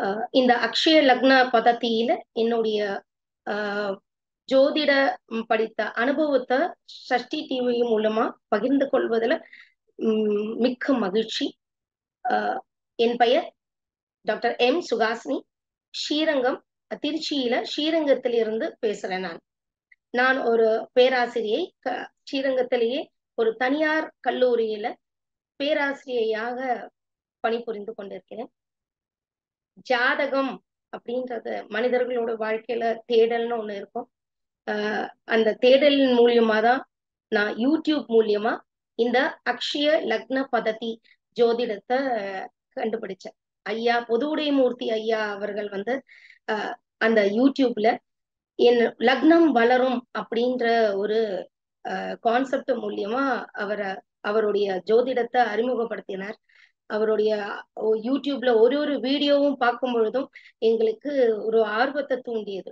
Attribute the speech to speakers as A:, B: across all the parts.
A: இந்த அக்ஷய லக்ன பதத்தியில என்னுடைய ஜோதிட படித்த அனுபவத்தை சஷ்டி டிவி மூலமா பகிர்ந்து கொள்வதில் மிக்க மகிழ்ச்சி. என் பெயர் டாக்டர் எம் சுகாசினி. ஸ்ரீரங்கம், திருச்சியில ஸ்ரீரங்கத்திலிருந்து பேசுறேன். நான் ஒரு பேராசிரியை. ஸ்ரீரங்கத்திலேயே ஒரு தனியார் கல்லூரியில பேராசிரியையாக பணிபுரிந்து கொண்டிருக்கிறேன். ஜாதகம் அப்படின்றது மனிதர்களோட வாழ்க்கையில தேடல்னு ஒண்ணு இருக்கும். அந்த தேடலின் மூலியமா தான் நான் யூடியூப் மூலியமா இந்த அக்ஷய லக்ன பததி ஜோதிடத்தை கண்டுபிடிச்சேன். ஐயா பொதுவுடைமூர்த்தி ஐயா அவர்கள் அந்த யூடியூப்ல என் லக்னம் வளரும் அப்படின்ற ஒரு கான்செப்ட் மூலியமா அவருடைய ஜோதிடத்தை அறிமுகப்படுத்தினார். அவருடைய யூடியூப்ல ஒரு வீடியோவும் பார்க்கும் பொழுதும் எங்களுக்கு ஒரு ஆர்வத்தை தூண்டியது.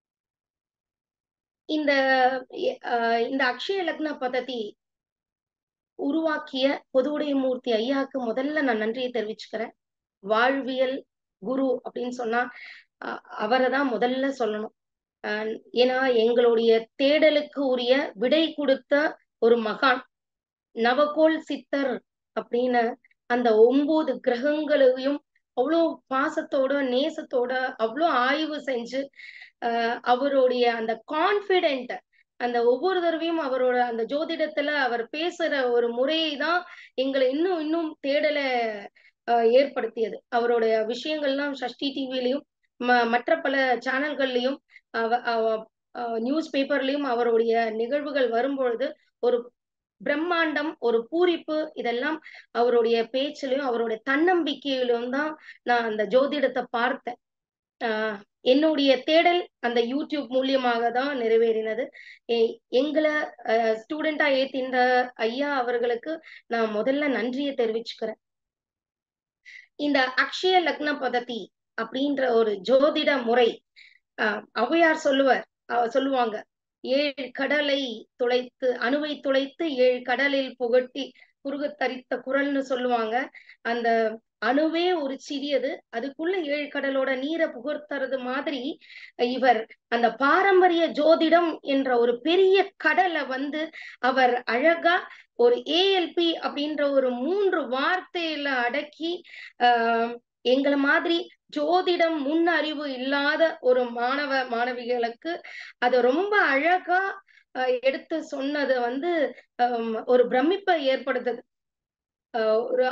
A: இந்த அக்ஷய லக்ன பததி உருவாக்கிய பொதுவுடைமூர்த்தி ஐயாவுக்கு முதல்ல நான் நன்றியை தெரிவிச்சுக்கிறேன். வாழ்வியல் குரு அப்படின்னு சொன்னா அவரை தான் முதல்ல சொல்லணும். ஏன்னா எங்களுடைய தேடலுக்கு உரிய விடை கொடுத்த ஒரு மகான், நவகோள் சித்தர் அப்படின்னு அந்த 9 கிரகங்களையும் அவ்வளோ பாசத்தோட நேசத்தோட அவ்வளோ ஆய்வு செஞ்சு அவருடைய அந்த கான்பிடென்ட், அந்த ஒவ்வொரு தடவையும் அவரோட அந்த ஜோதிடத்துல அவர் பேசுற ஒரு முறையை தான் எங்களை இன்னும் தேடலை ஏற்படுத்தியது. அவருடைய விஷயங்கள்லாம் சஷ்டி டிவிலையும் மற்ற பல சேனல்கள்லையும் நியூஸ் பேப்பர்லயும் அவருடைய நிகழ்வுகள் வரும்பொழுது ஒரு பிரம்மாண்டம், ஒரு பூரிப்பு, இதெல்லாம் அவருடைய பேச்சிலையும் அவருடைய தன்னம்பிக்கையிலும் தான் நான் அந்த ஜோதிடத்தை பார்த்தேன். என்னுடைய தேடல் அந்த யூடியூப் மூலியமாக தான் நிறைவேறினது. எங்களை ஸ்டூடெண்டா ஏத்தின்ற ஐயா அவர்களுக்கு நான் முதல்ல நன்றியை தெரிவிச்சுக்கிறேன். இந்த அக்ஷய லக்ன பததி அப்படின்ற ஒரு ஜோதிட முறை, ஔவையார் சொல்லுவாங்க, 7 கடலை துளைத்து அணுவை துளைத்து 7 கடலில் புகட்டி குறுக தரித்த குரல்னு சொல்லுவாங்க. அந்த அணுவே ஒரு சிறியது, அதுக்குள்ள 7 கடலோட நீரை புகர்த்துறது மாதிரி இவர் அந்த பாரம்பரிய ஜோதிடம் என்ற ஒரு பெரிய கடலை அவர் அழகா ஒரு ஏஎல்பி அப்படின்ற ஒரு 3 வார்த்தையில அடக்கி எங்களை மாதிரி ஜோதிடம் முன் அறிவு இல்லாத ஒரு மாணவிகளுக்கு அதை ரொம்ப அழகா எடுத்து சொன்னது ஒரு பிரமிப்பை ஏற்படுத்துது. ஒரு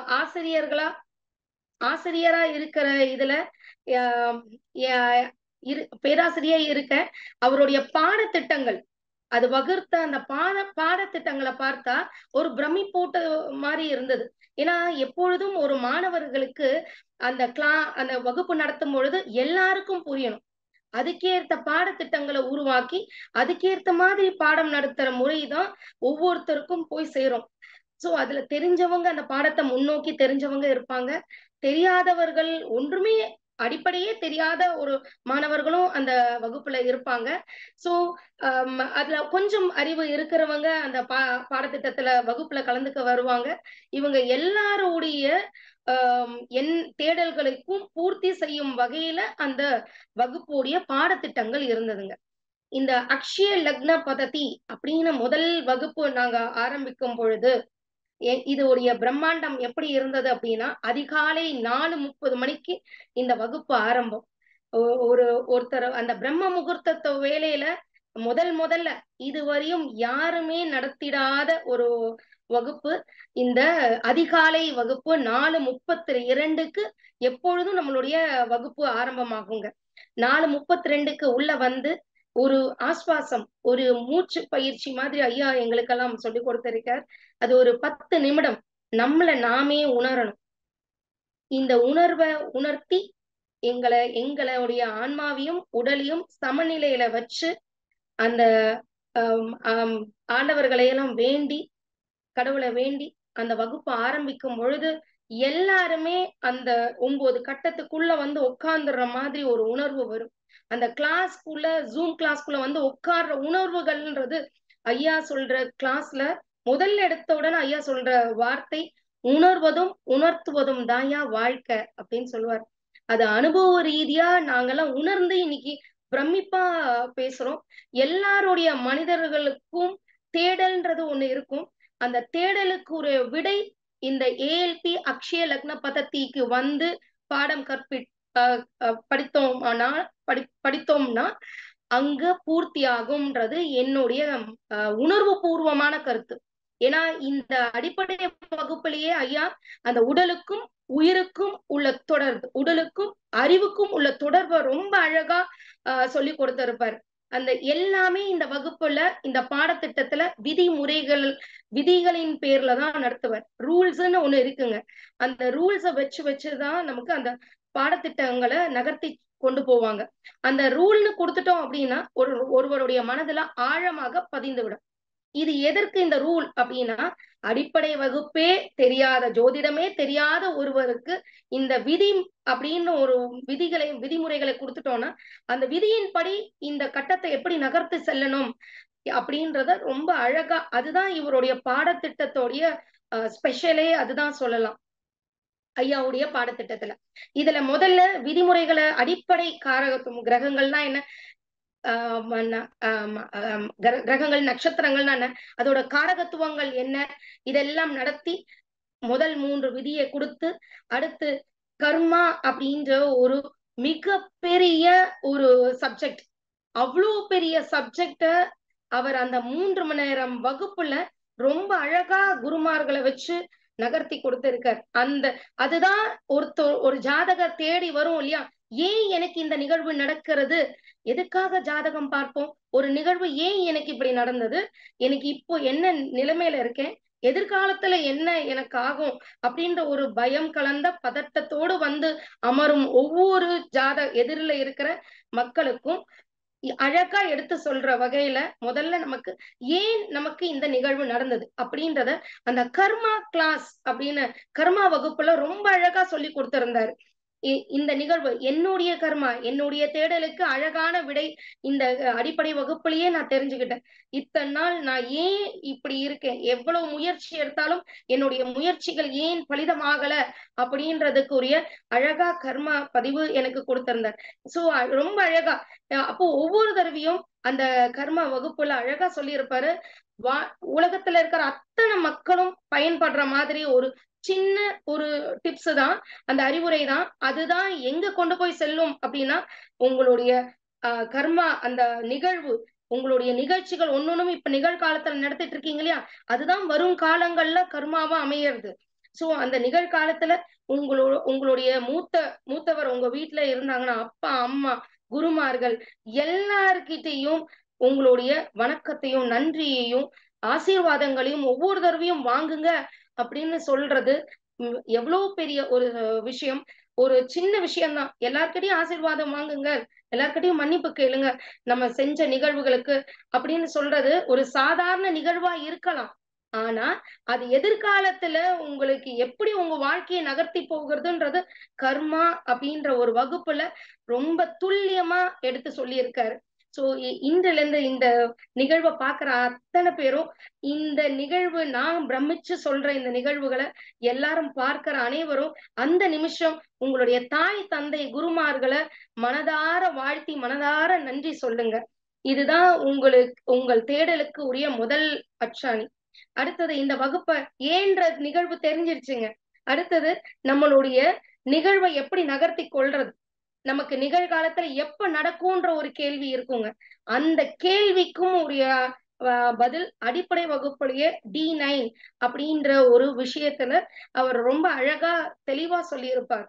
A: ஆசிரியரா இருக்கிற இதுல பேராசிரியா இருக்க அவருடைய பாடத்திட்டங்கள், அது வகுத்த அந்த பாடத்திட்டங்களை பார்த்தா ஒரு பிரமிப்பூட்ட மாதிரி இருந்தது. ஏன்னா எப்பொழுதும் ஒரு மாணவர்களுக்கு அந்த வகுப்பு நடத்தும் பொழுது எல்லாருக்கும் புரியணும். அதுக்கேற்ற பாடத்திட்டங்களை உருவாக்கி அதுக்கேற்ற மாதிரி பாடம் நடத்துற முறைதான் ஒவ்வொருத்தருக்கும் போய் சேரும். சோ அதுல தெரிஞ்சவங்க அந்த பாடத்தை முன்னோக்கி தெரிஞ்சவங்க இருப்பாங்க, தெரியாதவர்கள் ஒன்றுமே அடிப்படையே தெரியாத ஒரு மாணவர்களும் அந்த வகுப்புல இருப்பாங்க. சோ அதுல கொஞ்சம் அறிவு இருக்கிறவங்க அந்த பாடத்திட்டத்துல வகுப்புல கலந்துக்க வருவாங்க. இவங்க எல்லாருடைய என் தேடல்களுக்கும் பூர்த்தி செய்யும் வகையில அந்த வகுப்புடைய பாடத்திட்டங்கள் இருந்ததுங்க. இந்த அக்ஷய லக்ன பததி அப்படின்னு முதல் வகுப்பு நாங்க ஆரம்பிக்கும் பொழுது இதோடைய பிரம்மாண்டம் எப்படி இருந்தது அப்படின்னா, அதிகாலை 4:30 மணிக்கு இந்த வகுப்பு ஆரம்பம். ஒருத்தர் அந்த பிரம்ம முகூர்த்த வேலையில முதல்ல இதுவரையும் யாருமே நடத்திடாத ஒரு வகுப்பு இந்த அதிகாலை வகுப்பு 4:32க்கு எப்பொழுதும் நம்மளுடைய வகுப்பு ஆரம்பமாகுங்க. 4:32க்கு உள்ள ஒரு ஆஸ்வாசம், ஒரு மூச்சு பயிற்சி மாதிரி ஐயா எங்களுக்கெல்லாம் சொல்லி கொடுத்திருக்கார். அது ஒரு 10 நிமிடம் நம்மள நாமே உணரணும். இந்த உணர்வை உணர்த்தி எங்களுடைய ஆன்மாவையும் உடலையும் சமநிலையில வச்சு அந்த ஆண்டவர்களையெல்லாம் வேண்டி, கடவுளை வேண்டி அந்த வகுப்பு ஆரம்பிக்கும் பொழுது எல்லாருமே அந்த 9 கட்டத்துக்குள்ள உட்கார்ந்துடுற மாதிரி ஒரு உணர்வு வரும். அந்த கிளாஸ்க்குள்ள ஜூம் கிளாஸ்க்குள்ள உட்கார்ற உணர்வுகள்ன்றது ஐயா சொல்ற கிளாஸ்ல முதல்ல எடுத்த உடனே ஐயா சொல்ற வார்த்தை, உணர்வதும் உணர்த்துவதும் தாயா வாழ்க்கை அப்படின்னு சொல்லுவார். அது அனுபவ ரீதியா நாங்கெல்லாம் உணர்ந்து இன்னைக்கு பிரமிப்பா பேசுறோம். எல்லாருடைய மனிதர்களுக்கும் தேடல்ன்றது ஒண்ணு இருக்கும். அந்த தேடலுக்கு ஒரு விடை இந்த ஏஎல்பி அக்ஷய லக்ன பதத்திக்கு வந்து பாடம் படித்தோம்னா படித்தோம்னா அங்க பூர்த்தி ஆகும்ன்றது என்னுடைய உணர்வு பூர்வமான கருத்து. ஏன்னா இந்த அடிப்படை வகுப்பிலேயே ஐயா அந்த உடலுக்கும் உயிருக்கும் உள்ள தொடர்பு, உடலுக்கும் அறிவுக்கும் உள்ள தொடர்பை ரொம்ப அழகா சொல்லி கொடுத்திருப்பார். அந்த எல்லாமே இந்த வகுப்புல இந்த பாடத்திட்டத்துல விதிகளின் பேர்ல தான் நடத்துவார். ரூல்ஸ்ன்னு ஒண்ணு இருக்குங்க. அந்த ரூல்ஸை வச்சுதான் நமக்கு அந்த பாடத்திட்டங்களை நகர்த்தி கொண்டு போவாங்க. அந்த ரூல்னு கொடுத்துட்டோம் அப்படின்னா ஒருவருடைய மனதுல ஆழமாக பதிந்து விடும். இது எதற்கு இந்த ரூல் அப்படின்னா, அடிப்படை வகுப்பே தெரியாத, ஜோதிடமே தெரியாத ஒருவருக்கு இந்த விதி அப்படின்னு ஒரு விதிமுறைகளை கொடுத்துட்டோம்னா அந்த விதியின்படி இந்த கட்டத்தை எப்படி நகர்த்து செல்லணும் அப்படின்றத ரொம்ப அழகா, அதுதான் இவருடைய பாடத்திட்டத்தோடைய ஸ்பெஷலே, அதுதான் சொல்லலாம் ஐயாவுடைய பாடத்திட்டத்துல. இதுல முதல்ல விதிமுறைகளை, அடிப்படை காரகத்துவம், கிரகங்கள்னா என்ன, கிரகங்கள் நட்சத்திரங்கள்னா என்ன, அதோட காரகத்துவங்கள் என்ன, இதெல்லாம் நடத்தி முதல் 3 விதியை கொடுத்து, அடுத்து கர்மா அப்படின்ற ஒரு மிக பெரிய ஒரு சப்ஜெக்ட், அவ்வளோ பெரிய சப்ஜெக்ட அவர் அந்த 3 மணி நேரம் வகுப்புல ரொம்ப அழகா குருமார்களை வச்சு நகர்த்தி கொடுத்திருக்கார். அதுதான் ஒரு ஜாதக தேடி வரும் இல்லையா, ஏன் எனக்கு இந்த நிகழ்வு நடக்கிறது, எதுக்காக ஜாதகம் பார்ப்போம், ஒரு நிகழ்வு ஏன் எனக்கு இப்படி நடந்தது, எனக்கு இப்போ என்ன நிலைமையில இருக்கேன், எதிர்காலத்துல என்ன எனக்கு ஆகும் அப்படின்ற ஒரு பயம் கலந்த பதட்டத்தோடு வந்து அமரும் ஒவ்வொரு எதிரில இருக்கிற மக்களுக்கும் அழகா எடுத்து சொல்ற வகையில முதல்ல நமக்கு இந்த நிகழ்வு நடந்தது அப்படின்றத அந்த கர்மா கிளாஸ் அப்படின்னு கர்மா வகுப்புல ரொம்ப அழகா சொல்லி கொடுத்திருந்தாரு. இந்த நிகழ்வு என்னுடைய கர்மா, என்னுடைய தேடலுக்கு அழகான விடை இந்த அடிப்படை வகுப்புலயே நான் தெரிஞ்சுக்கிட்டேன். இத்தனை நாள் நான் ஏன் இப்படி இருக்கேன், எவ்வளவு முயற்சி எடுத்தாலும் என்னுடைய முயற்சிகள் ஏன் பலிதமாகல அப்படின்றதுக்குரிய அழகா கர்மா பதிவு எனக்கு கொடுத்திருந்தார். சோ ரொம்ப அழகா, அப்போ ஒவ்வொரு தடவையும் அந்த கர்மா வகுப்புல அழகா சொல்லியிருப்பாரு. உலகத்துல இருக்கிற அத்தனை மக்களும் பயன்படுற மாதிரி ஒரு சின்ன ஒரு டிப்ஸ் தான், அந்த அறிவுரை தான். அதுதான் எங்க கொண்டு போய் செல்லும் அப்படின்னா, உங்களுடைய கர்மா, அந்த நிகழ்வு, உங்களுடைய நிகழ்ச்சிகள் ஒன்னொன்னும் இப்ப நிகழ்காலத்துல நடத்திட்டு இருக்கீங்க இல்லையா, அதுதான் வரும் காலங்கள்ல கர்மாவா அமையிறது. சோ அந்த நிகழ்காலத்துல உங்களுடைய மூத்தவர் உங்க வீட்டுல இருந்தாங்கன்னா, அப்பா அம்மா குருமார்கள் எல்லார்கிட்டையும் உங்களுடைய வணக்கத்தையும் நன்றியையும் ஆசீர்வாதங்களையும் ஒவ்வொரு தடவையும் வாங்குங்க அப்படின்னு சொல்றது எவ்வளவு பெரிய ஒரு விஷயம். ஒரு சின்ன விஷயம்தான், எல்லார்கிட்டையும் ஆசீர்வாதம் வாங்குங்க, எல்லார்கிட்டையும் மன்னிப்பு கேளுங்க நம்ம செஞ்ச நிகழ்வுகளுக்கு அப்படின்னு சொல்றது ஒரு சாதாரண நிகழ்வா இருக்கலாம். ஆனா அது எதிர்காலத்துல உங்களுக்கு எப்படி உங்க வாழ்க்கையை நகர்த்தி போகிறதுன்றது கர்மா அப்படின்ற ஒரு வகுப்புல ரொம்ப துல்லியமா எடுத்து சொல்லியிருக்காரு. சோ இன்றுல இருந்து இந்த நிகழ்வை பாக்குற அத்தனை பேரும் இந்த நிகழ்வு, நான் பிரமிச்சு சொல்ற இந்த நிகழ்வுகளை எல்லாரும் பார்க்கிற அனைவரும் அந்த நிமிஷம் உங்களுடைய தாய் தந்தை குருமார்களை மனதார வாழ்த்தி மனதார நன்றி சொல்லுங்க. இதுதான் உங்கள் தேடலுக்கு உரிய முதல் அச்சாணி. அடுத்தது இந்த வகுப்பை ஏன்ற நிகழ்வு தெரிஞ்சிருச்சுங்க. அடுத்தது நம்மளுடைய நிகழ்வை எப்படி நகர்த்தி கொள்றது, நமக்கு நிகழ்காலத்துல எப்ப நடக்கும்ன்ற ஒரு கேள்வி இருக்குங்க. அந்த கேள்விக்கும் ஒரு பதில் அடிப்படை வகுப்புலயே D9 அப்படின்ற ஒரு விஷயத்துல அவர் ரொம்ப அழகா தெளிவா சொல்லியிருப்பார்.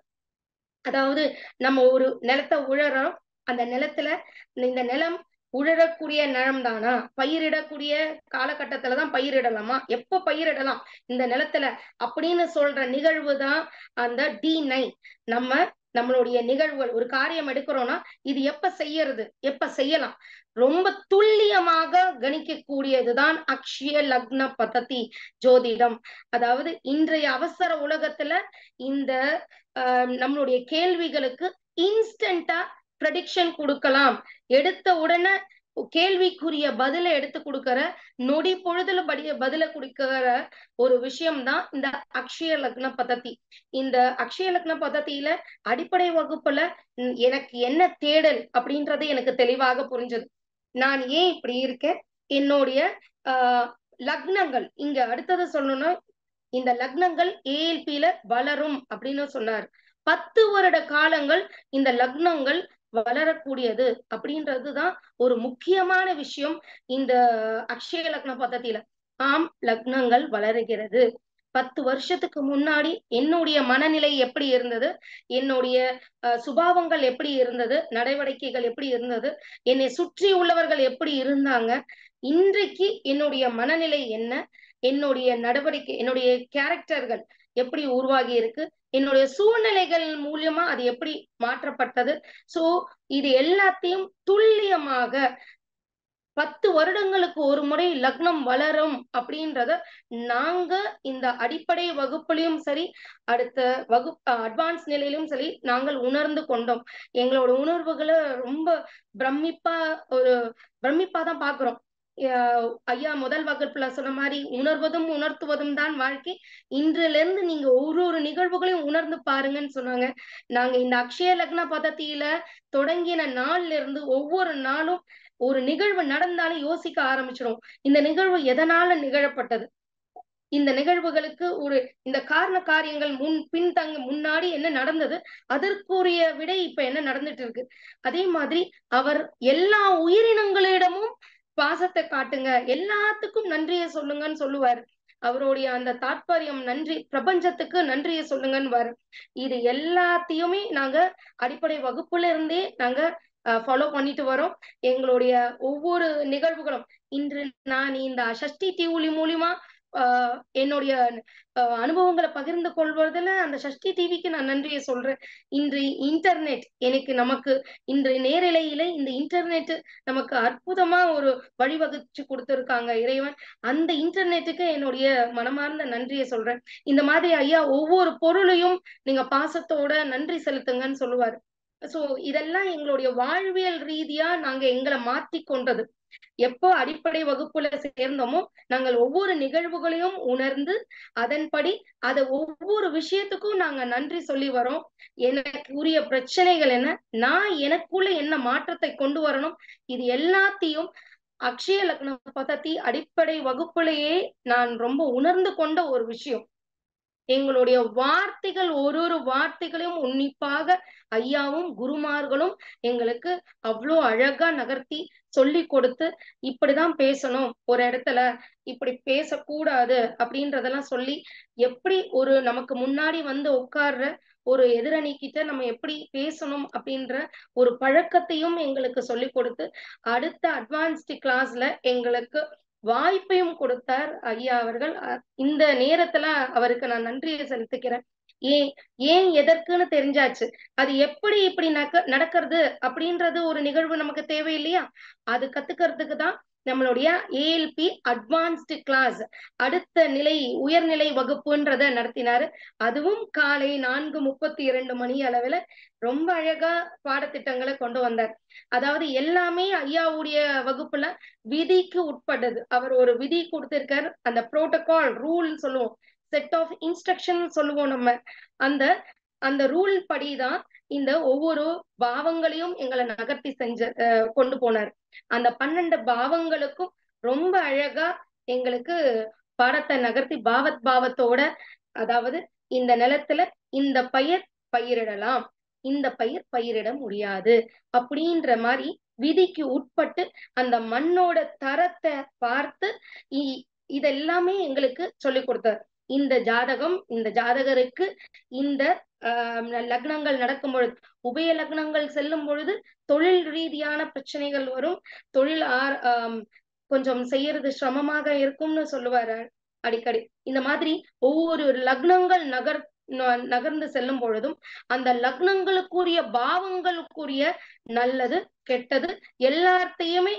A: அதாவது நம்ம ஒரு நிலத்தை உழறோம், அந்த நிலத்துல இந்த நிலம் உழறக்கூடிய நிலம் தானா, பயிரிடக்கூடிய காலகட்டத்துலதான் பயிரிடலாமா, எப்ப பயிரிடலாம் இந்த நிலத்துல அப்படின்னு சொல்ற நிகழ்வு தான் அந்த D9. நம்மளுடைய நிகழ்வுகள், ஒரு காரியம் எடுக்கிறோம்னா இது எப்ப செய்யறது, எப்ப செய்யலாம், ரொம்ப துல்லியமாக கணிக்கக்கூடியதுதான் அக்ஷய லக்ன பததி ஜோதிடம். அதாவது இன்றைய அவசர உலகத்துல இந்த நம்மளுடைய கேள்விகளுக்கு இன்ஸ்டன்டா ப்ரெடிக்ஷன் கொடுக்கலாம், எடுத்த உடனே கேள்விக்குரிய பதில எடுத்து கொடுக்கற, நொடி பொழுதுல பதில கொடுக்கிற ஒரு விஷயம்தான் இந்த அக்ஷய லக்ன பத்ததி. இந்த அக்ஷய லக்ன பத்ததியில அடிப்படை வகுப்புல எனக்கு என்ன தேடல் அப்படின்றது எனக்கு தெளிவாக புரிஞ்சது. நான் ஏன் இப்படி இருக்கேன், என்னுடைய ஆஹ் லக்னங்கள் இங்க அடுத்தது சொல்லணும்னா, இந்த லக்னங்கள் ஏஎல்பியில வளரும் அப்படின்னு சொன்னார். 10 வருட காலங்கள் இந்த லக்னங்கள் வளரக்கூடியது அப்படின்றதுதான் ஒரு முக்கியமான விஷயம் இந்த அக்ஷய லக்ன பத்ததியில. ஆம், லக்னங்கள் வளருகிறது. 10 வருஷத்துக்கு முன்னாடி என்னுடைய மனநிலை எப்படி இருந்தது, என்னுடைய சுபாவங்கள் எப்படி இருந்தது, நடவடிக்கைகள் எப்படி இருந்தது, என்னை சுற்றி உள்ளவர்கள் எப்படி இருந்தாங்க, இன்றைக்கு என்னுடைய மனநிலை என்ன, என்னுடைய நடவடிக்கை, என்னுடைய கேரக்டர்கள் எப்படி உருவாகி இருக்கு, என்னுடைய சூழ்நிலைகள் மூலியமா அது எப்படி மாற்றப்பட்டது. சோ இது எல்லாத்தையும் துல்லியமாக 10 வருடங்களுக்கு ஒரு முறை லக்னம் வளரும் அப்படின்றத நாங்க இந்த அடிப்படை வகுப்புலயும் சரி, அடுத்த அட்வான்ஸ் நிலையிலும் சரி நாங்கள் உணர்ந்து கொண்டோம். எங்களோட உணர்வுகளை ரொம்ப பிரமிப்பா ஒரு பிரமிப்பா தான் பாக்குறோம். ஐயா முதல் வகுப்புல சொன்ன மாதிரி உணர்வதும் உணர்த்துவதும் தான் வாழ்க்கை. இன்றில இருந்து நீங்க ஒரு நிகழ்வுகளையும் உணர்ந்து பாருங்கன்னு சொன்னாங்க. நாங்க இந்த அக்ஷய லக்ன பதத்தியில தொடங்கின நாள்ல இருந்து ஒவ்வொரு நாளும் ஒரு நிகழ்வு நடந்தாலும் யோசிக்க ஆரம்பிச்சிடும். இந்த நிகழ்வு எதனால நிகழப்பட்டது, இந்த நிகழ்வுகளுக்கு இந்த காரண காரியங்கள் பின்தங்க முன்னாடி என்ன நடந்தது, அதற்குரிய விடை இப்ப என்ன நடந்துட்டு இருக்கு. அதே மாதிரி அவர் எல்லா உயிரினங்களிடமும் பாசத்தை காட்டுங்க, எல்லாத்துக்கும் நன்றியை சொல்லுங்கன்னு சொல்லுவாரு. அவருடைய அந்த தாற்பயம் நன்றி, பிரபஞ்சத்துக்கு நன்றியை சொல்லுங்கன்னு. இது எல்லாத்தையுமே நாங்க அடிப்படை வகுப்புல இருந்தே நாங்க ஃபாலோ பண்ணிட்டு வரோம். எங்களுடைய ஒவ்வொரு நிகழ்வுகளும் இன்று நான் இந்த சஷ்டி டிவி மூலியமா என்னுடைய அனுபவங்களை பகிர்ந்து கொள்வதில் அந்த சஷ்டி டிவிக்கு நான் நன்றியை சொல்றேன். இன்று இன்டர்நெட் நமக்கு இன்று நேரலையில இந்த இன்டர்நெட் நமக்கு அற்புதமா ஒரு வழிவகுச்சு கொடுத்திருக்காங்க இறைவன். அந்த இன்டர்நெட்டுக்கு என்னுடைய மனமார்ந்த நன்றியை சொல்றேன். இந்த மாதிரி ஐயா ஒவ்வொரு பொருளையும் நீங்க பாசத்தோட நன்றி செலுத்துங்கன்னு சொல்லுவாரு. சோ இதெல்லாம் எங்களுடைய வாழ்வியல் ரீதியா நாங்க எங்களை மாத்தி கொண்டது. எப்போ அடிப்படை வகுப்புல சேர்ந்தோமோ நாங்கள் ஒவ்வொரு நிகழ்வுகளையும் உணர்ந்து அதன்படி அதை ஒவ்வொரு விஷயத்துக்கும் நாங்க நன்றி சொல்லி வரோம். எனக்கு உரிய பிரச்சனைகள் என்ன, நான் எனக்குள்ள என்ன மாற்றத்தை கொண்டு வரணும், இது எல்லாத்தையும் அக்ஷய லக்ன பதத்தி அடிப்படை வகுப்புலேயே நான் ரொம்ப உணர்ந்து கொண்ட ஒரு விஷயம். எங்களுடைய வார்த்தைகள் ஒரு வார்த்தைகளையும் உன்னிப்பாக ஐயாவும் குருமார்களும் எங்களுக்கு அவ்வளோ அழகா நகர்த்தி சொல்லி கொடுத்து, இப்படிதான் பேசணும், ஒரு இடத்துல இப்படி பேசக்கூடாது அப்படின்றதெல்லாம் சொல்லி, எப்படி நமக்கு முன்னாடி வந்து உட்கார்ற ஒரு எதிரணி கிட்ட நம்ம எப்படி பேசணும் அப்படின்ற ஒரு பழக்கத்தையும் எங்களுக்கு சொல்லி கொடுத்து, அடுத்த அட்வான்ஸ்டு கிளாஸ்ல எங்களுக்கு வாய்ப்பையும் கொடுத்தார் ஐயா அவர்கள். இந்த நேரத்துல அவருக்கு நான் நன்றியை செலுத்திக்கிறேன். ஏன் எதற்குன்னு தெரிஞ்சாச்சு. அது எப்படி இப்படி நடக்கிறது அப்படின்றது ஒரு நிகழ்வு நமக்கு தேவை இல்லையா, அது கத்துக்கிறதுக்கு தான் நம்மளுடைய ஏஎல்பி அட்வான்ஸ்டு கிளாஸ் அடுத்த நிலை உயர்நிலை வகுப்புன்றத நடத்தினாரு. அதுவும் காலை 4:32 மணி அளவுல ரொம்ப அழகா பாடத்திட்டங்களை கொண்டு வந்தார். அதாவது எல்லாமே ஐயாவுடைய வகுப்புல விதிக்கு உட்பட்டது. அவர் ஒரு விதி கொடுத்திருக்காரு, அந்த புரோட்டோகால் ரூல் சொல்லுவோம், செட் ஆஃப் இன்ஸ்ட்ரக்ஷன் சொல்லுவோம் நம்ம. அந்த அந்த ரூல் படிதான் இந்த ஒவ்வொரு பாவங்களையும் எங்களை நகர்த்தி கொண்டு போனார். அந்த 12 பாவங்களுக்கும் ரொம்ப அழகா எங்களுக்கு பாடத்தை நகர்த்தி பாவத்தோட, அதாவது இந்த நிலத்துல இந்த பயிர் பயிரிடலாம், இந்த பயிர் பயிரிட முடியாது அப்படின்ற மாதிரி விதிக்கு உட்பட்டு அந்த மண்ணோட தரத்தை பார்த்து இதெல்லாமே எங்களுக்கு சொல்லி கொடுத்தார். இந்த ஜாதகருக்கு இந்த லக்னங்கள் நடக்கும் பொழுது, உபய லக்னங்கள் செல்லும் பொழுது தொழில் ரீதியான பிரச்சனைகள் வரும், தொழில் கொஞ்சம் செய்யறது சிரமமாக இருக்கும்னு சொல்லுவாரு அடிக்கடி. இந்த மாதிரி ஒவ்வொரு லக்னங்கள் நகர்ந்து செல்லும் பொழுதும் அந்த லக்னங்களுக்குரிய பாவங்களுக்குரிய நல்லது கெட்டது எல்லாத்தையுமே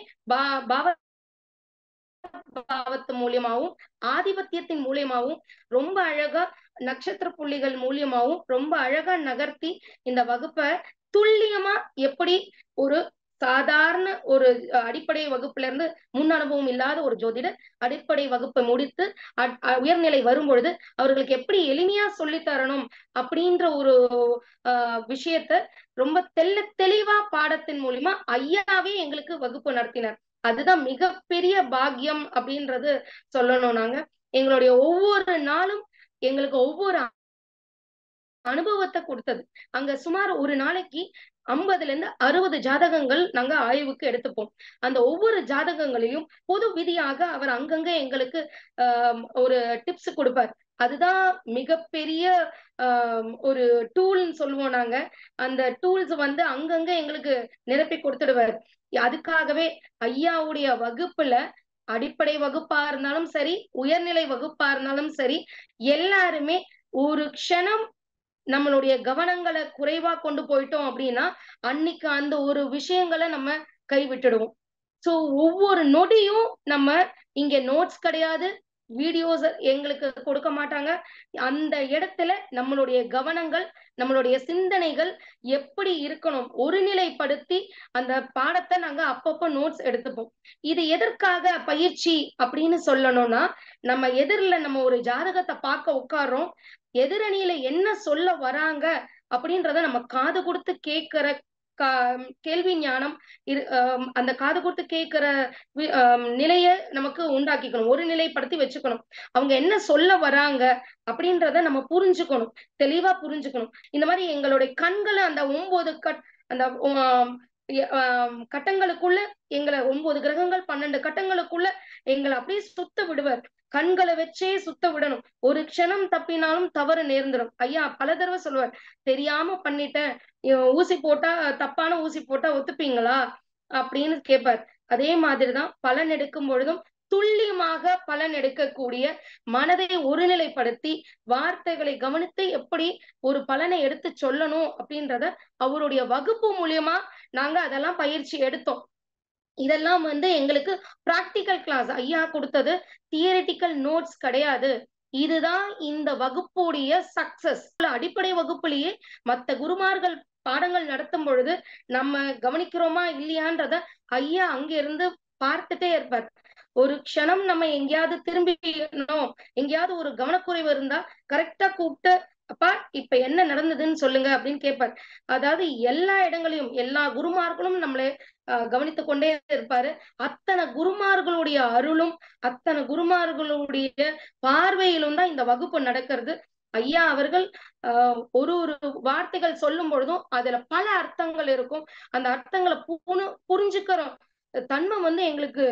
A: பாவத்து மூலியமாவும் ஆதிபத்தியத்தின் மூலியமாவும் ரொம்ப அழகா நட்சத்திர புள்ளிகள் மூலியமாவும் ரொம்ப அழகா நகர்த்தி இந்த வகுப்பை துல்லியமா எப்படி ஒரு சாதாரண ஒரு அடிப்படை வகுப்புல இருந்து முன் அனுபவம் இல்லாத ஒரு ஜோதிடர் அடிப்படை வகுப்பை முடித்து உயர்நிலை வரும் பொழுது அவர்களுக்கு எப்படி எளிமையா சொல்லி தரணும் அப்படின்ற ஒரு விஷயத்த ரொம்ப தெளிவா பாடத்தின் மூலியமா ஐயாவே எங்களுக்கு வகுப்பு நடத்தினார். அதுதான் மிகப்பெரிய பாக்கியம் அப்படின்றது சொல்லணும். நாங்க எங்களுடைய ஒவ்வொரு நாளும் எங்களுக்கு ஒவ்வொரு அனுபவத்தை கொடுத்தது. அங்க சுமார் ஒரு நாளைக்கு 50ல இருந்து 60 ஜாதகங்கள் நாங்க ஆய்வுக்கு எடுத்துப்போம். அந்த ஒவ்வொரு ஜாதகங்களையும் பொது விதியாக அவர் அங்கங்க எங்களுக்கு ஒரு டிப்ஸ் கொடுப்பார். அதுதான் மிகப்பெரிய ஒரு டூல்னு சொல்லுவோம் நாங்க. அந்த டூல்ஸ் வந்து அங்கங்க எங்களுக்கு நிரப்பி கொடுத்துடுவார். அதுக்காகவே ஐயாவுடைய வகுப்புல அடிப்படை வகுப்பா இருந்தாலும் சரி, உயர்நிலை வகுப்பா இருந்தாலும் சரி, எல்லாருமே ஒரு க்ஷணம் நம்மளுடைய கவனங்களை குறைவா கொண்டு போயிட்டோம் அப்படின்னா அன்னைக்கு அந்த ஒரு விஷயங்களை நம்ம கைவிட்டுடுவோம். சோ ஒவ்வொரு நொடியும் நம்ம இங்க நோட்ஸ் கிடையாது, வீடியோஸ் எங்களுக்கு கொடுக்க மாட்டாங்க. அந்த இடத்துல நம்மளுடைய கவனங்கள், நம்மளுடைய சிந்தனைகள் எப்படி இருக்கணும் ஒருநிலைப்படுத்தி அந்த பாடத்தை நாங்க அப்பப்போ நோட்ஸ் எடுத்துப்போம். இது எதற்காக பயிற்சி அப்படின்னு சொல்லணும்னா, நம்ம எதிரில நம்ம ஒரு ஜாதகத்தை பார்க்க உட்கார்றோம், எதிரணியில என்ன சொல்ல வராங்க அப்படின்றத நம்ம காது கொடுத்து கேட்கிற கேள்வி ஞானம் அந்த காது கொடுத்து கேட்கிற நிலைய நமக்கு உண்டாக்கிக்கணும், ஒரு நிலைப்படுத்தி வச்சுக்கணும். அவங்க என்ன சொல்ல வராங்க அப்படின்றத நம்ம புரிஞ்சுக்கணும், தெளிவா புரிஞ்சுக்கணும். இந்த மாதிரி எங்களுடைய கண்களை அந்த 9 அந்த கட்டங்களுக்குள்ள எங்களை 9 கிரகங்கள் 12 கட்டங்களுக்குள்ள எங்களை அப்படியே சுத்த விடுவார். கண்களை வச்சே சுத்த விடணும். ஒரு க்ஷணம் தப்பினாலும் தவறு நேர்ந்துடும். ஐயா பல தடவை சொல்லுவார், தெரியாம பண்ணிட்டேன், ஊசி போட்டா தப்பான ஊசி போட்டா ஒத்துப்பீங்களா அப்படின்னு கேட்பார். அதே மாதிரிதான் பலன் எடுக்கும் பொழுதும் துல்லியமாக பலன் எடுக்கக்கூடிய மனதை ஒருநிலைப்படுத்தி வார்த்தைகளை கவனித்து எப்படி ஒரு பலனை எடுத்து சொல்லணும் அப்படின்றத அவருடைய வகுப்பு மூலியமா நாங்க அதெல்லாம் பயிற்சி எடுத்தோம். இதெல்லாம் வந்து எங்களுக்கு பிராக்டிக்கல் கிளாஸ். ஐயா கொடுத்தது தியரிட்டிக்கல் நோட்ஸ் கிடையாது. இதுதான் இந்த வகுப்புடைய சக்சஸ். அடிப்படை வகுப்புலயே மத்த குருமார்கள் பாடங்கள் நடத்தும் பொழுது நம்ம கவனிக்கிறோமா இல்லையான்றத ஐயா அங்க இருந்து பார்த்துட்டே இருப்பார். ஒரு க்ஷணம் நம்ம எங்கேயாவது திரும்பினோம், எங்கேயாவது ஒரு கவனக்குறைவு இருந்தா கரெக்டா கூப்பிட்டு, அப்பா இப்ப என்ன நடந்ததுன்னு சொல்லுங்க அப்படின்னு கேட்பார். அதாவது எல்லா இடங்களையும் எல்லா குருமார்களும் நம்மளை கவனித்து கொண்டே இருப்பாரு. அத்தனை குருமார்களுடைய அருளும் அத்தனை குருமார்களுடைய பார்வையிலும் தான் இந்த வகுப்பு நடக்கிறது. ஐயா அவர்கள் ஒரு ஒரு வார்த்தைகள் சொல்லும் பொழுதும் அதுல பல அர்த்தங்கள் இருக்கும். அந்த அர்த்தங்களை புரிஞ்சுக்கிறோம் தன்மை வந்து எங்களுக்கு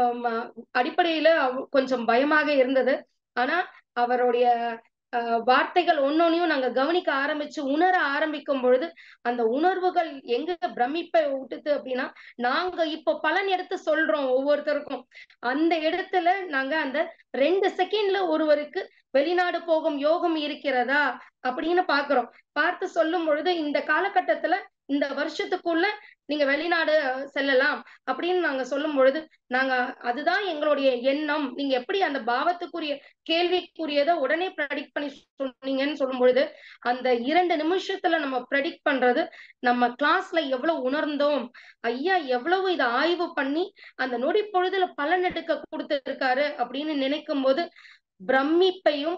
A: அடிப்படையில கொஞ்சம் பயமாக இருந்தது. ஆனா அவருடைய வார்த்தைகள் ஒன்னொன்னையும் நாங்க கவனிக்க ஆரம்பிச்சு உணர ஆரம்பிக்கும் பொழுது அந்த உணர்வுகள் எங்க பிரமிப்பை விட்டுது அப்படின்னா, நாங்க இப்போ பலன் எடுத்து சொல்றோம் ஒவ்வொருத்தருக்கும். அந்த இடத்துல நாங்க அந்த 2 செகண்ட்ல ஒருவருக்கு வெளிநாடு போகும் யோகம் இருக்கிறதா அப்படின்னு பாக்குறோம். பார்த்து சொல்லும் பொழுது இந்த காலகட்டத்துல இந்த வருஷத்துக்குள்ள நீங்க வெளிநாடு செல்லலாம் அப்படின்னு நாங்க சொல்லும் பொழுது நாங்க அதுதான் எங்களுடைய எண்ணம். நீங்க எப்படி அந்த பாவத்துக்குரிய கேள்விக்குரியதை உடனே ப்ரெடிக்ட் பண்ணி சொன்னீங்கன்னு சொல்லும் பொழுது அந்த 2 நிமிஷத்துல நம்ம ப்ரெடிக்ட் பண்றது நம்ம கிளாஸ்ல எவ்வளவு உணர்ந்தோம், ஐயா எவ்வளவு இதை ஆய்வு பண்ணி அந்த நொடி பொழுதுல பலன் எடுக்க கொடுத்திருக்காரு அப்படின்னு நினைக்கும் போது பிரமிப்பையும்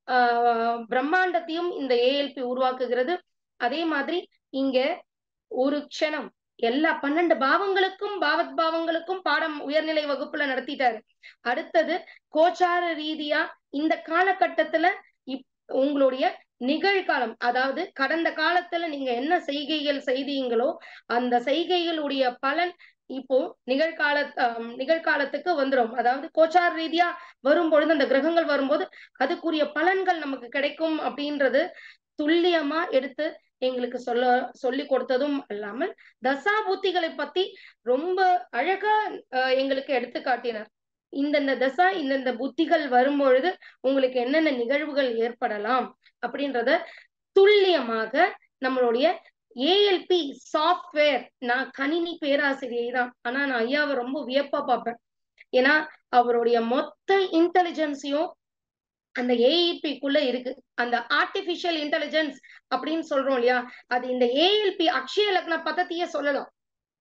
A: பிரம்மாண்டத்தையும் இந்த ஏஎல்பி உருவாக்குகிறது. அதே மாதிரி இங்க ஒரு க்ஷணம் எல்லா 12 பாவங்களுக்கும் பாவங்களுக்கும் பாடம் உயர்நிலை வகுப்புல நடத்திட்டாரு. அடுத்தது கோச்சார ரீதியா இந்த காலகட்டத்துல உங்களுடைய நிகழ்காலம், அதாவது கடந்த காலத்துல நீங்க என்ன செய்கைகள் செய்தீங்களோ அந்த செய்கைகளுடைய பலன் இப்போ நிகழ்காலத்துக்கு வந்துடும். அதாவது கோச்சார ரீதியா வரும்பொழுது அந்த கிரகங்கள் வரும்போது அதுக்குரிய பலன்கள் நமக்கு கிடைக்கும் அப்படின்றது துல்லியமா எடுத்து எங்களுக்கு சொல்லி கொடுத்ததும் அல்லாமல் தசா புத்திகளை பத்தி ரொம்ப அழகா எங்களுக்கு எடுத்து காட்டினார். இந்தந்த தசா இந்தந்த புத்திகள் வரும்பொழுது உங்களுக்கு என்னென்ன நிகழ்வுகள் ஏற்படலாம் அப்படின்றத துல்லியமாக நம்மளுடைய ஏஎல்பி சாஃப்ட்வேர். நான் கணினி பேராசிரியை தான், ஆனா நான் ஐயாவை ரொம்ப வியப்பா பார்ப்பேன். ஏன்னா அவருடைய மொத்த இன்டெலிஜென்ஸையும் அந்த ஏஇபிக்குள்ள இருக்கு. அந்த ஆர்டிபிஷியல் இன்டெலிஜென்ஸ் அப்படின்னு சொல்றோம் இல்லையா, அது இந்த ஏஎல்பி அக்ஷய லக்ன பதத்தியே சொல்லலாம்.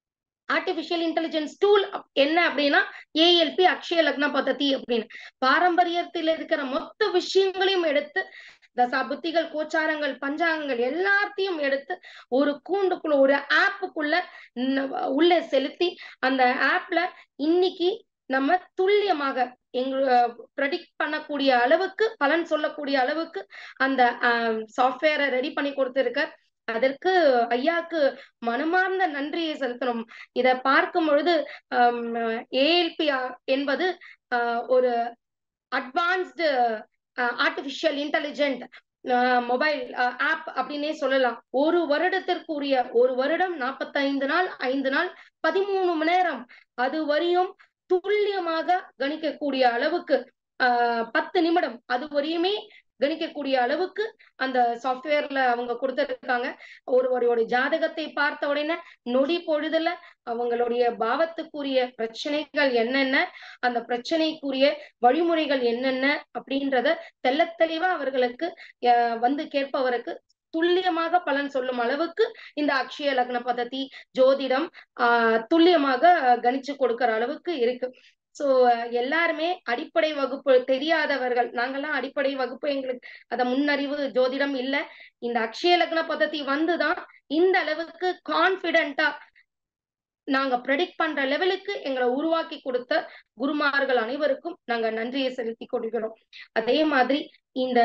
A: ஆர்டிபிஷியல் இன்டெலிஜென்ஸ் டூல் என்ன அப்படின்னா ஏஎல்பி அக்ஷய லக்ன பத்ததி அப்படின்னு பாரம்பரியத்தில் இருக்கிற மொத்த விஷயங்களையும் எடுத்து தசா புத்திகள் கோச்சாரங்கள் பஞ்சாங்கங்கள் எல்லாத்தையும் எடுத்து ஒரு கூண்டுக்குள்ள ஒரு ஆப்புக்குள்ள உள்ள செலுத்தி அந்த ஆப்ல இன்னைக்கு நம்ம துல்லியமாக ப்ரெடிக்ட் பண்ணக்கூடிய அளவுக்கு பலன் சொல்லக்கூடிய அளவுக்கு அந்த சாஃப்ட்வேரை ரெடி பண்ணி கொடுத்திருக்க. அதற்கு ஐயாக்கு மனமார்ந்த நன்றியை செலுத்தணும். இத பார்க்கும் பொழுது ஏஎல்பி என்பது ஒரு advanced artificial intelligent mobile app அப்படின்னே சொல்லலாம். ஒரு வருடத்திற்குரிய ஒரு வருடம் 45 நாள் 5 நாள் 13 மணி நேரம் அது வரையும் துல்லியமாக கணிக்கக்கூடிய அளவுக்கு 10 நிமிடம் அது வரையுமே கணிக்கக்கூடிய அளவுக்கு அந்த சாஃப்ட்வேர்ல அவங்க கொடுத்திருக்காங்க. ஒருவருடைய ஜாதகத்தை பார்த்த உடனே நொடி பொழுதுல அவங்களுடைய பாவத்துக்குரிய பிரச்சனைகள் என்னென்ன, அந்த பிரச்சனைக்குரிய வழிமுறைகள் என்னென்ன அப்படின்றத தெள்ள தெளிவா அவர்களுக்கு வந்து கேட்பவருக்கு துல்லியமாக பலன் சொல்லும் அளவுக்கு இந்த அக்ஷய லக்ன பதத்தி ஜோதிடம் துல்லியமாக கணிச்சு கொடுக்கிற அளவுக்கு இருக்கு. சோ எல்லாருமே அடிப்படை வகுப்பு தெரியாதவர்கள், நாங்கெல்லாம் அடிப்படை வகுப்பு எங்களுக்கு அத முன்னறிவு ஜோதிடம் இல்ல. இந்த அக்ஷய லக்ன பதத்தி வந்துதான் இந்த அளவுக்கு கான்பிடென்டா நாங்க ப்ரெடிக்ட் பண்ற லெவலுக்கு எங்களை உருவாக்கி கொடுத்த குருமார்கள் அனைவருக்கும் நாங்க நன்றியை செலுத்தி கொள்கிறோம். அதே மாதிரி இந்த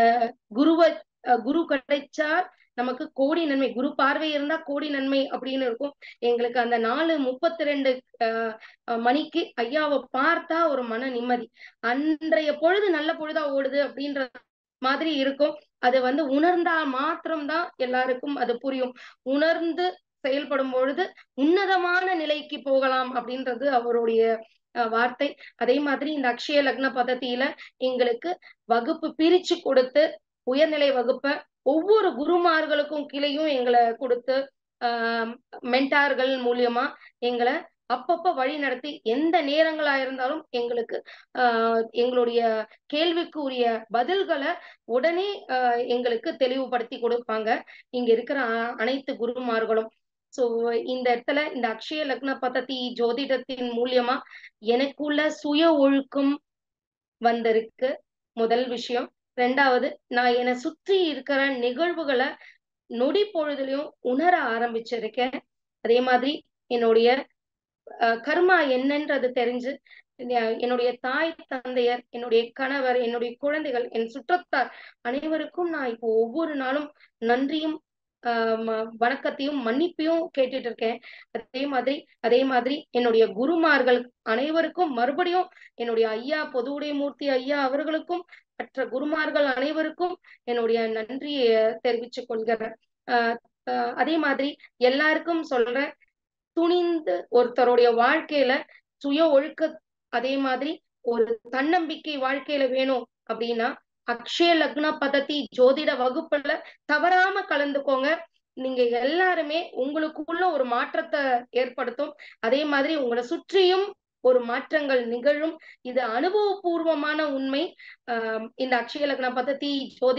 A: குரு கிடைச்சா நமக்கு கோடி நன்மை, குரு பார்வை இருந்தா கோடி நன்மை அப்படின்னு இருக்கும். எங்களுக்கு அந்த 4:32 மணிக்கு ஐயாவை பார்த்தா ஒரு மன நிம்மதி. அன்றைய பொழுது நல்ல பொழுதா ஓடுது அப்படின்ற மாதிரி இருக்கும். அது உணர்ந்தா மாத்திரம்தான் எல்லாருக்கும் அது புரியும். உணர்ந்து செயல்படும் பொழுது உன்னதமான நிலைக்கு போகலாம் அப்படின்றது அவருடைய வார்த்தை. அதே மாதிரி இந்த அக்ஷய லக்ன பதத்தியில எங்களுக்கு வகுப்பு பிரிச்சு கொடுத்து உயர்நிலை வகுப்ப ஒவ்வொரு குருமார்களுக்கும் கீழையும் எங்களை கொடுத்து மென்டார்கள் மூலியமா எங்களை அப்பப்ப வழி நடத்தி எந்த நேரங்களா இருந்தாலும் எங்களுக்கு எங்களுடைய கேள்விக்கு உரிய பதில்களை உடனே எங்களுக்கு தெளிவுபடுத்தி கொடுப்பாங்க இங்க இருக்கிற அனைத்து குருமார்களும். சோ இந்த இடத்துல இந்த அக்ஷய லக்ன பதத்தி ஜோதிடத்தின் மூலியமா எனக்குள்ள சுய ஒழுக்கம் வந்திருக்கு முதல் விஷயம். ரெண்டாவது, நான் என்னை சுற்றி இருக்கிற நிகழ்வுகளை நொடி பொழுதுலயும் உணர ஆரம்பிச்சிருக்கேன். அதே மாதிரி என்னுடைய கர்மா என்னன்றது தெரிஞ்சு என்னுடைய தாய் தந்தையர், என்னுடைய கணவர், என்னுடைய குழந்தைகள், என் சுற்றத்தார் அனைவருக்கும் நான் இப்போ ஒவ்வொரு நாளும் நன்றியும் வணக்கத்தையும் மன்னிப்பையும் கேட்டுட்டு இருக்கேன். அதே மாதிரி என்னுடைய குருமார்கள் அனைவருக்கும் மறுபடியும் என்னுடைய ஐயா பொதுவுடைமூர்த்தி ஐயா அவர்களுக்கும் மற்ற குருமார்கள் அனைவருக்கும் என்னுடைய நன்றியை தெரிவித்துக் கொள்கிறேன். அதே மாதிரி எல்லாருக்கும் சொல்றேன், துணிந்து ஒருத்தருடைய வாழ்க்கையில சுய ஒழுக்க அதே மாதிரி ஒரு தன்னம்பிக்கை வாழ்க்கையில வேணும் அப்படின்னா அக்ஷய லக்ன பதத்தி ஜோதிட வகுப்புல தவறாம கலந்துக்கோங்க. நீங்க எல்லாருமே உங்களுக்குள்ள ஒரு மாற்றத்தை ஏற்படுத்தும். அதே மாதிரி உங்களை சுற்றியும் ஒரு மாற்றங்கள் நிகழும். இது அனுபவபூர்வமான உண்மை. இந்த அக்ஷய லக்ன பதத்தி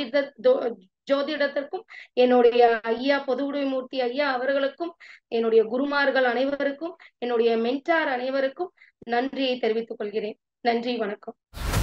A: ஜோதிடத்திற்கும் என்னுடைய ஐயா பொதுவுடைமூர்த்தி ஐயா அவர்களுக்கும் என்னுடைய குருமார்கள் அனைவருக்கும் என்னுடைய மென்டார் அனைவருக்கும் நன்றியை தெரிவித்துக் கொள்கிறேன். நன்றி, வணக்கம்.